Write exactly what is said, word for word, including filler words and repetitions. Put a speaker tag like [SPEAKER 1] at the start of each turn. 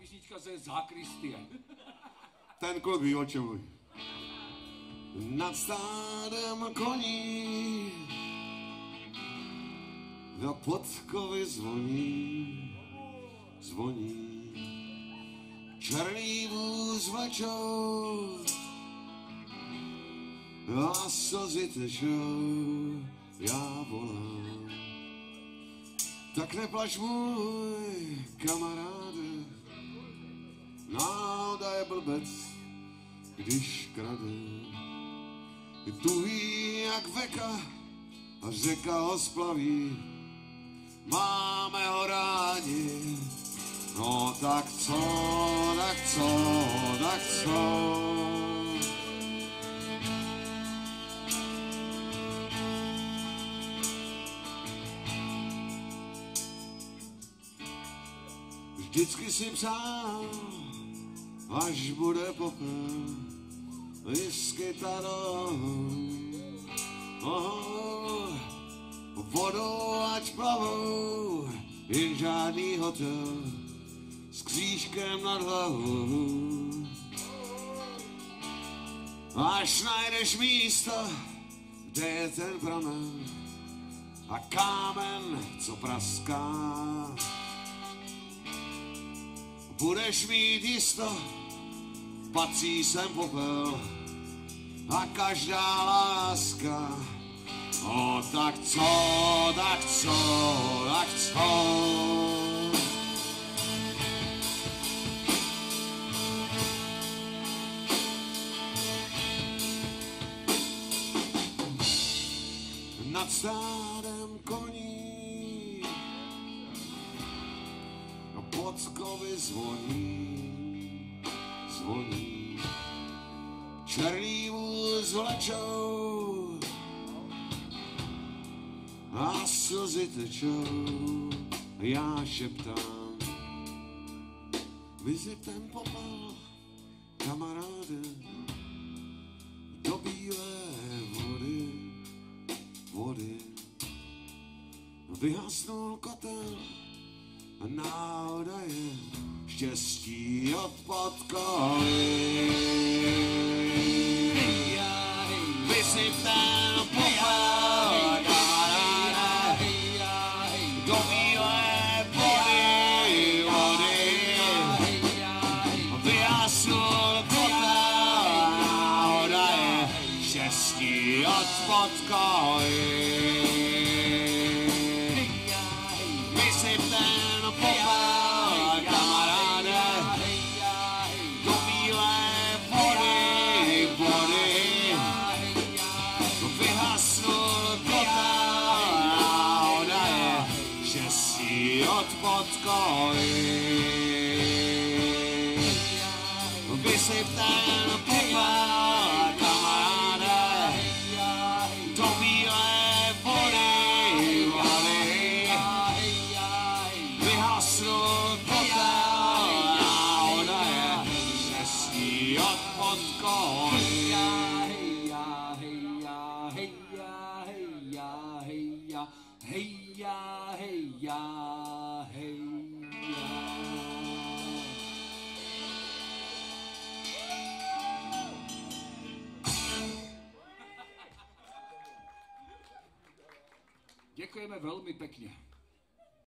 [SPEAKER 1] písnička ze zákristie.
[SPEAKER 2] Ten kluk ví, o čem mluví. Nad stádem koní do podkovy zvoní, zvoní. Černý vůz vlečou a slzy tečou, já volám. Tak neplač, můj kamaráde, náhoda je blbec, když krade. Tuhý jak veka a řeka ho splaví, máme ho rádi. No tak co, tak co, tak co? Vždycky si přál, až bude popel, i s kytarou. Oh, vodou ať plavou, jen žádný hotel s křížkem nad hlavou. Až najdeš místo, kde je ten pramen a kámen, co praská, budeš mít jisto, patří sem popel a každá láska. O tak co, tak co, tak co? Nad stádem koní podkovy zvoní, zvoní. Černý vůz vlečou a slzy tečou, já šeptám. Vyzi ten popel, kamaráde, do bílé vody, vody. Vyhasnul kotel a náhoda je štěstí od podkovy. Vysyp ten popel, kamaráde, do bílé vody, vody. Vyhasnul kotel, náhoda je štěstí od podkovy. Vysyp ten popel, kamaráde, do bílé vody, vody. Vyhasnul kotel, náhoda je štěstí od podkovy. Vysyp ten popel, kamaráde, do bílé vody, vody. Vyhasnul kotel, náhoda je štěstí od podkovy. Hejja, hejja, hejja. Děkujeme velmi pekne.